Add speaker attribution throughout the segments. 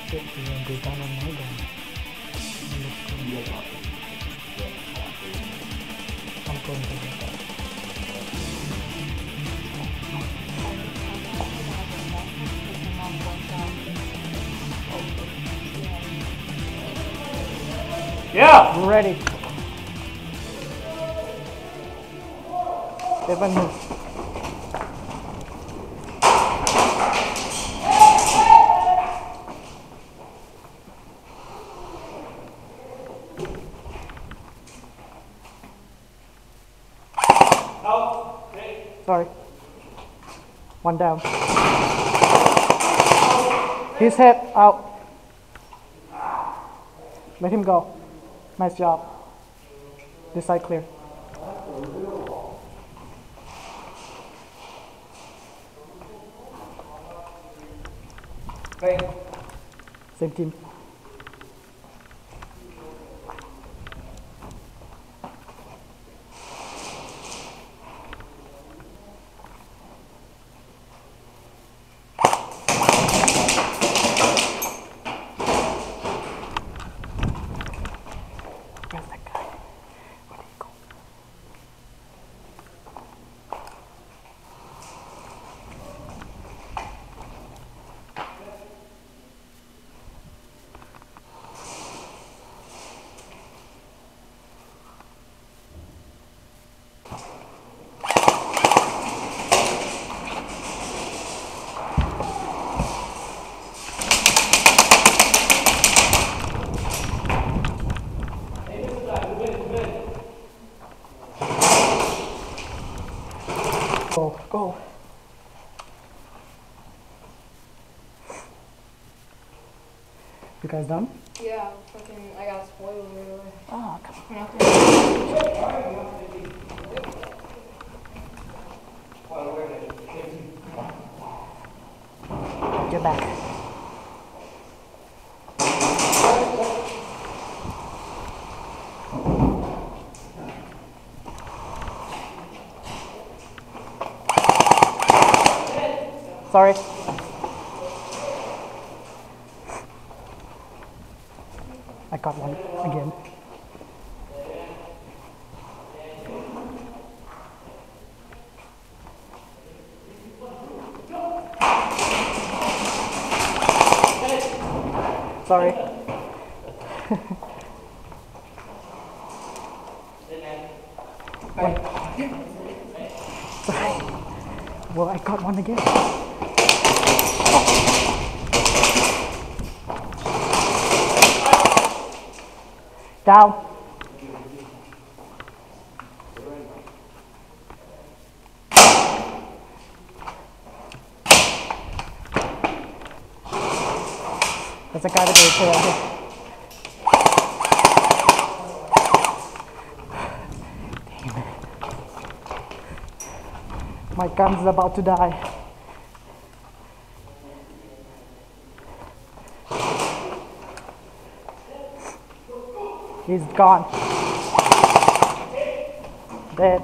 Speaker 1: Shit, you gonna go down on my gun. I'm going to get that.
Speaker 2: Yeah!
Speaker 1: We're ready. Stefan, move.
Speaker 2: Out. Okay.
Speaker 1: Sorry. One down. His head out. Let him go. Nice job. This side clear.
Speaker 2: Bang.
Speaker 1: Same team. Where's that guy? Where did he go? Go, go. You guys done?
Speaker 3: Yeah, fucking, I got spoiled right away.
Speaker 1: Oh, come
Speaker 3: I'm not gonna-
Speaker 1: on. Get back. Sorry. I got one again. Sorry. Sorry. Well, I got one again. Down. There's a guy that goes here. Damn it. My gun's about to die. He's gone. Dead.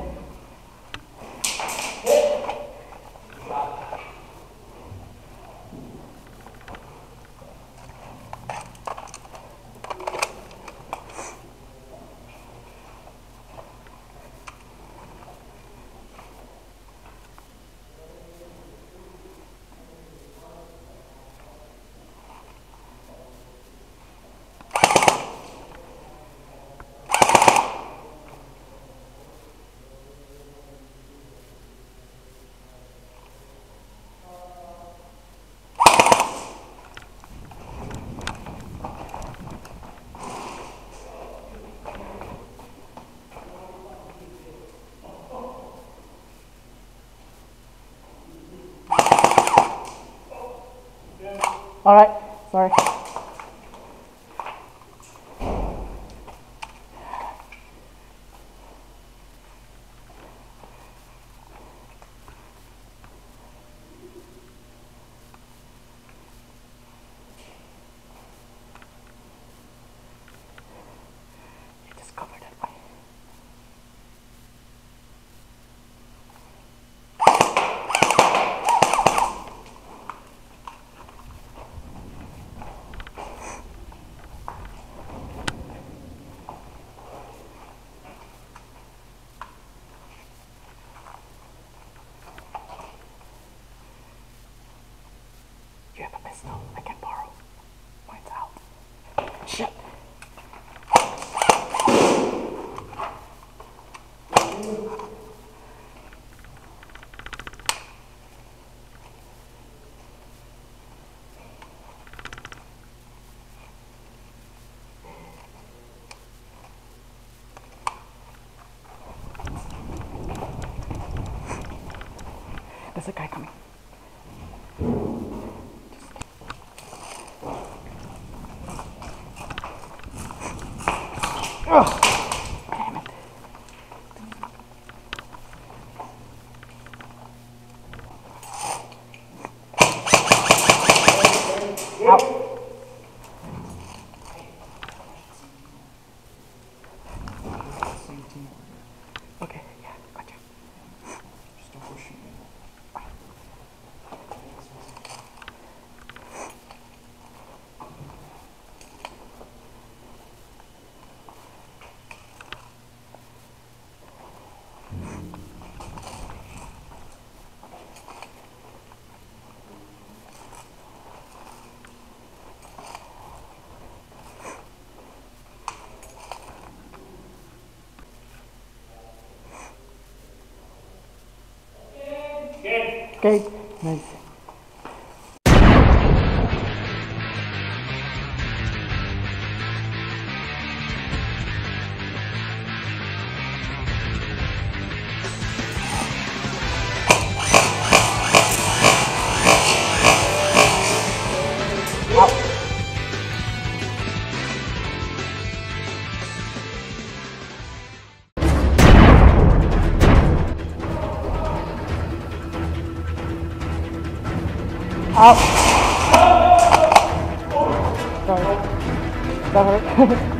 Speaker 1: All right, sorry. You just cover that way. pistol. I can borrow. Mine's out. Shit. There's a guy coming. Ugh. Damn it. Ow. Okay, yeah, gotcha.
Speaker 2: Just don't push me.
Speaker 1: Okay, nice. Ow. Sorry. That hurt.